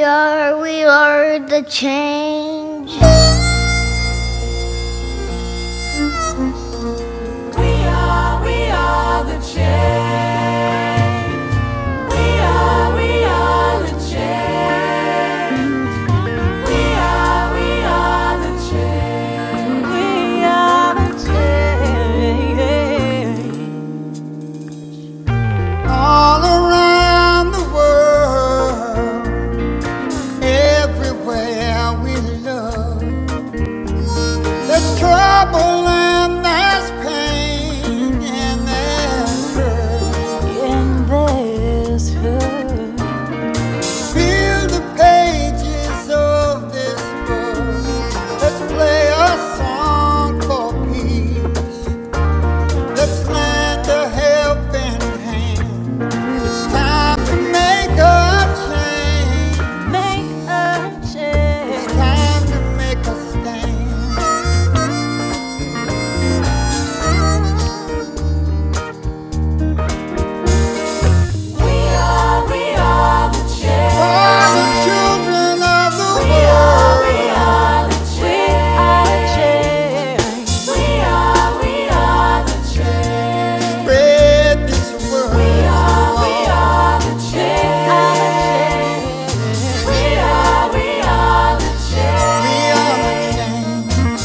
we are the change. We are the change. We are the change. We are the change. We are the change. All around the world, everywhere we look, there's trouble and there's pain and there's hurt. And there's hurt. Feel the pages of this book. Let's play a song for peace. Let's lend a helping hand. It's time to make a change. Make a change. It's time to make a stand. We are the change. For the children of the We world. are the change. We are the change. Spread this word. We are the change. We are the change. We are the change.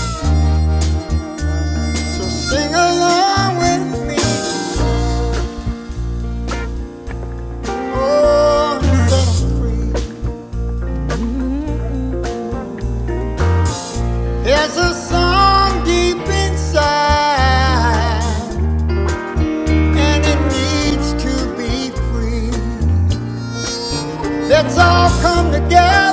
So sing along with me. Oh, and set 'em free. There's a song deep inside, and it needs to be free. Let's all come together.